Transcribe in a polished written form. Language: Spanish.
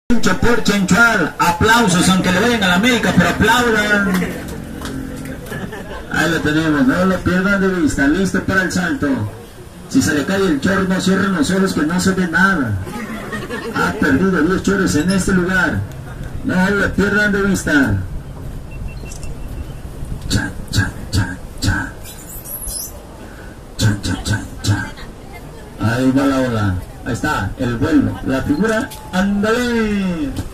Chencho por Chenchual, aplausos, aunque le vayan a la América, pero aplaudan. Ahí lo tenemos, no lo pierdan de vista, listo para el salto. Si se le cae el chorro, no cierren los ojos que no se ve nada. Ha perdido 10 chorros en este lugar. No lo pierdan de vista. Chan, chan, chan, chan. Chan, chan, chan, chan. Ahí va la ola. Ahí está, el vuelo, la figura. ¡Ándale!